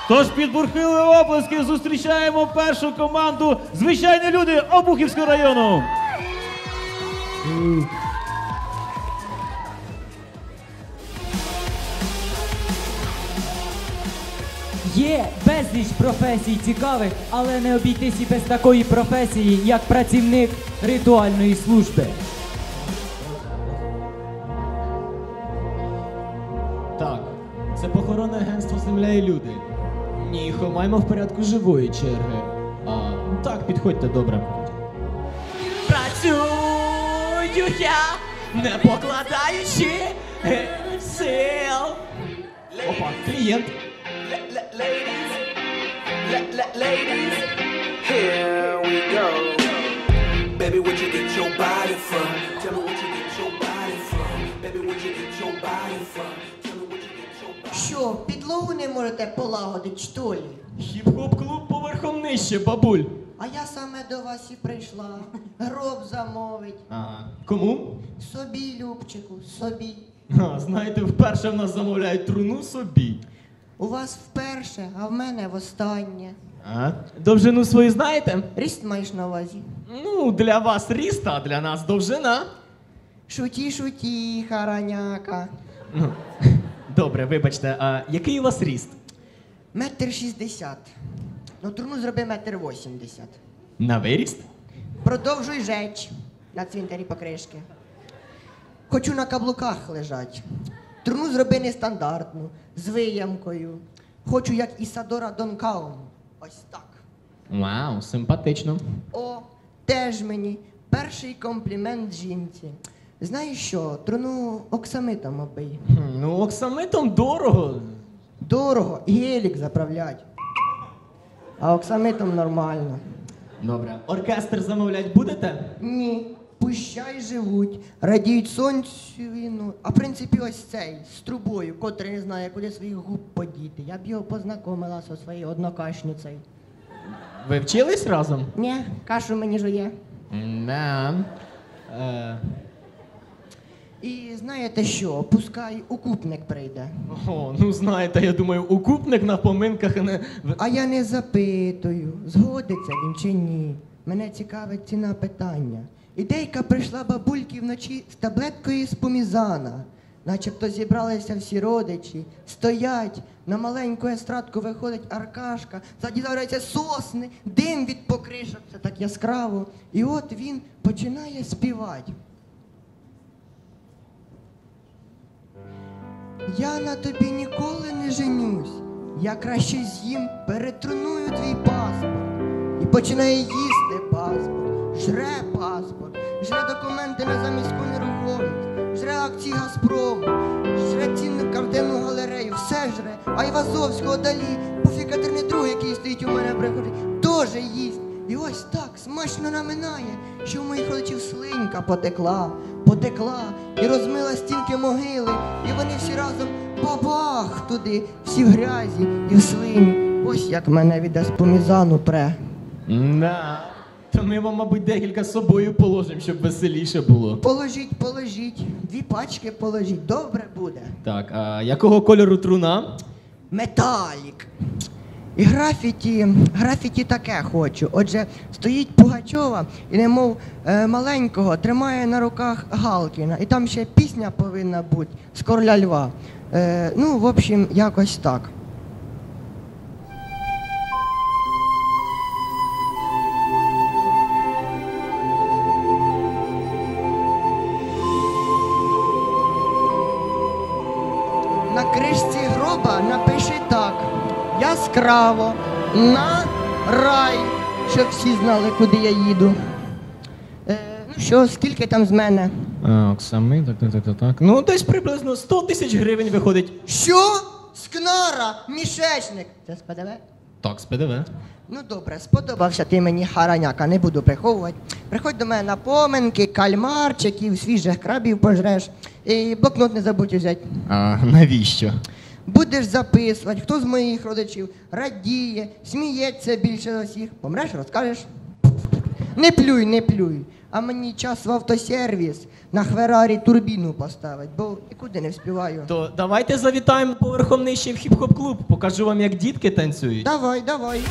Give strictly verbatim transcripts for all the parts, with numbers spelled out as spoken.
Тож під бурхливі оплески зустрічаємо першу команду «Звичайні люди» Обухівського району. Є безліч професій цікавих, але не обійтись і без такої професії, як працівник ритуальної служби. Так, це похоронне агентство «Земля і люди». Ні, ховаймо в порядку живої черги. А, так, підходьте, добре. Працюю я, не покладаючи е, сил. Опа, клієнт. Ladies, ladies, here we go. Baby, where'd you get your body from? Tell me where'd you get your body from? Baby, where'd you get your body from? Tell me where'd you get your body from? Що, підлогу не можете полагодити, що ли? Хіп-хоп-клуб поверхом нижче, бабуль. А я саме до вас і прийшла. Гроб замовить. Ага. Кому? Собі, Любчику, собі. А, знаєте, вперше в нас замовляють труну собі. У вас вперше, а в мене востаннє. А? Довжину свою знаєте? Ріст маєш на увазі? Ну, для вас ріст, а для нас довжина. Шуті, шуті, хараняка. Ну, добре, вибачте, а який у вас ріст? Метр шістдесят. Ну, труну зроби метр вісімдесят. На виріст? Продовжуй жеч на цвинтарі покришки. Хочу на каблуках лежать. Труну зроби нестандартну, з виямкою. Хочу, як Ісадора Донкаум. Ось так. Вау, симпатично. О, теж мені перший комплімент жінці. Знаєш що, труну оксамитом обий. Хм, ну, оксамитом дорого. Дорого, гелік заправлять. А оксамитом нормально. Добре. Оркестр замовлять будете? Ні, пущай живуть, радіють сонцю і ну. А в принципі ось цей, з трубою, котрий не знає, куди своїх губ подіти. Я б його познайомила зі своєю однокашницею. Ви вчились разом? Ні, кашу мені жує. Да. Е, І знаєте що, пускай укупник прийде. О, ну знаєте, я думаю, укупник на поминках не... А я не запитую, згодиться він чи ні. Мене цікавить ціна питання. Ідейка прийшла бабульки вночі з таблеткою з помізана. Начебто зібралися всі родичі, стоять, на маленьку естрадку виходить Аркашка, ззаді з'являються сосни, дим від покришок, це так яскраво. І от він починає співати. Я на тобі ніколи не женюсь, я краще з'їм, перетруную твій паспорт. І починає їсти паспорт, жре паспорт, жре документи на заміську нерухомість, жре акції Газпрому, жре цінну картинну галерею, все жре. А Айвазовського, Далі, Пуфі Катерини другий, який стоїть у мене приходить, теж їсть. І ось так смачно наминає, що в моїх родичів слинька потекла, потекла і розмила стінки могили, і вони всі разом бабах туди, всі в грязі і в слині. Ось як мене від еспомізану пре. Да. То ми вам, мабуть, декілька з собою положимо, щоб веселіше було. Положіть, положіть, дві пачки положіть, добре буде. Так, а якого кольору труна? Металік. І графіті, графіті таке хочу. Отже, стоїть Пугачова і немов е, маленького тримає на руках Галкіна. І там ще пісня повинна бути з Короля Льва. Е, ну, в общем, якось так. На кришці гроба напиши так. Яскраво, на рай, щоб всі знали, куди я їду. Е, ну що, скільки там з мене? А, Оксами, так, так, так, так, так. Ну, десь приблизно сто тисяч гривень виходить. Що? Скнара, мішечник. Це з ПДВ? Так, з ПДВ. Ну добре, сподобався ти мені, хараняка, не буду приховувати. Приходь до мене на поминки, кальмарчиків, свіжих крабів пожреш. І блокнот не забудь взяти. А навіщо? Будеш записувати, хто з моїх родичів радіє, сміється більше за всіх. Помреш, розкажеш. Не плюй, не плюй. А мені час в автосервіс на Хверарі турбіну поставить, бо нікуди не вспіваю. То давайте завітаємо поверхом нижче в хіп-хоп клуб. Покажу вам, як дітки танцюють. Давай, давай.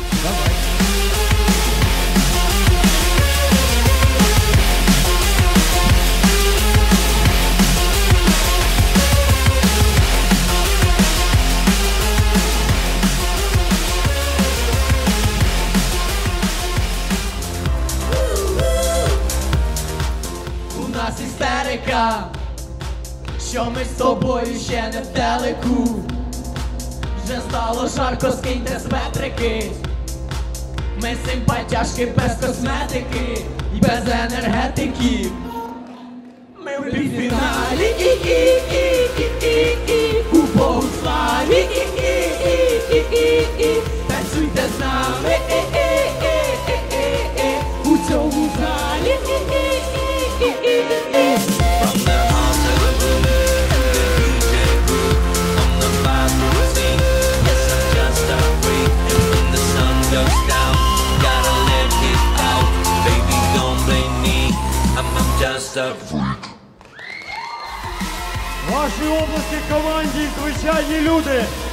У нас істерика, що ми з тобою ще не в телеку. Вже стало жарко, скиньте з метрики. Ми симпатяшки без косметики і без енергетики. Ми в півфіналі і і і і і і у Богуславі і і і і і і танцюйте з нами і і і і і і у цьому залі і і і і і і. From the heart of the room and the D J group on the bathroom scene. Yes, I'm just a freak, and when the sun goes down, gotta let it out. Baby, don't blame me, I'm, I'm just a freak. Вашій області команді звичайні люди